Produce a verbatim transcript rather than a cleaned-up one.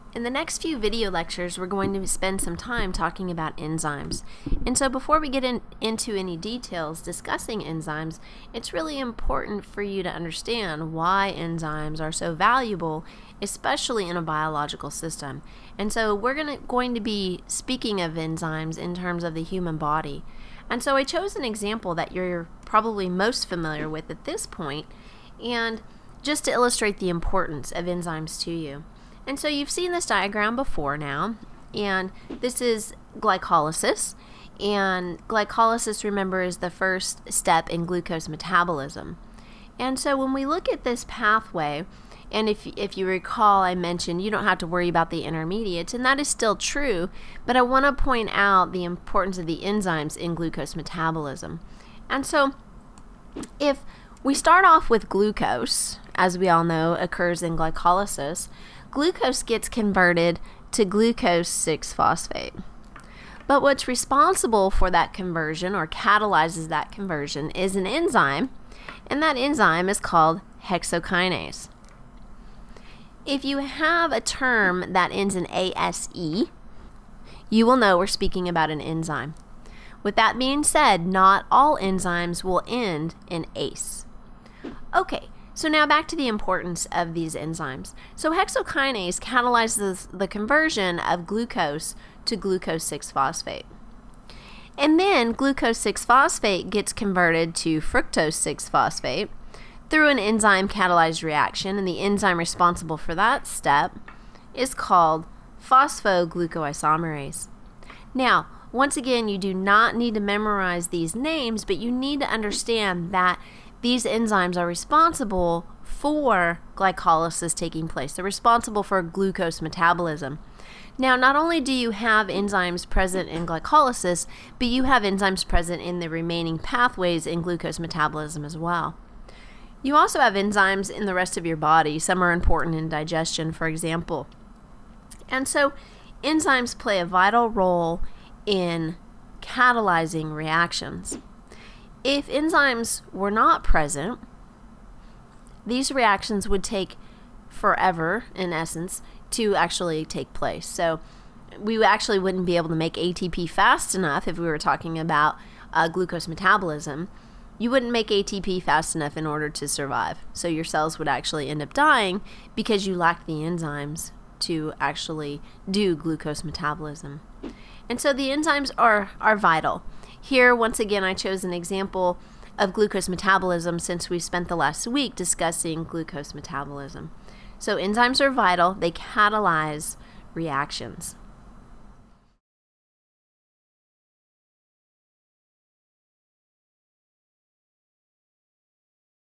In the next few video lectures, we're going to spend some time talking about enzymes. And so before we get in, into any details discussing enzymes, it's really important for you to understand why enzymes are so valuable, especially in a biological system. And so we're gonna, going to be speaking of enzymes in terms of the human body. And so I chose an example that you're probably most familiar with at this point, and just to illustrate the importance of enzymes to you. And so you've seen this diagram before now, and this is glycolysis. And glycolysis, remember, is the first step in glucose metabolism. And so when we look at this pathway, and if, if you recall, I mentioned you don't have to worry about the intermediates, and that is still true, but I want to point out the importance of the enzymes in glucose metabolism. And so if we start off with glucose, as we all know occurs in glycolysis, glucose gets converted to glucose six phosphate. But what's responsible for that conversion, or catalyzes that conversion, is an enzyme, and that enzyme is called Hexyl Kinase. If you have a term that ends in A S E, you will know we're speaking about an enzyme. With that being said, not all enzymes will end in ACE. Okay. So now back to the importance of these enzymes. So Hexyl Kinase catalyzes the conversion of glucose to glucose six phosphate. And then glucose six phosphate gets converted to fructose six phosphate through an enzyme catalyzed reaction, and the enzyme responsible for that step is called phosphoglucoisomerase. Now, once again, you do not need to memorize these names, but you need to understand that these enzymes are responsible for glycolysis taking place. They're responsible for glucose metabolism. Now, not only do you have enzymes present in glycolysis, but you have enzymes present in the remaining pathways in glucose metabolism as well. You also have enzymes in the rest of your body. Some are important in digestion, for example. And so enzymes play a vital role in catalyzing reactions. If enzymes were not present, these reactions would take forever, in essence, to actually take place. So we actually wouldn't be able to make A T P fast enough if we were talking about uh, glucose metabolism. You wouldn't make A T P fast enough in order to survive. So your cells would actually end up dying because you lacked the enzymes to actually do glucose metabolism. And so the enzymes are, are vital. Here, once again, I chose an example of glucose metabolism since we spent the last week discussing glucose metabolism. So enzymes are vital. They catalyze reactions.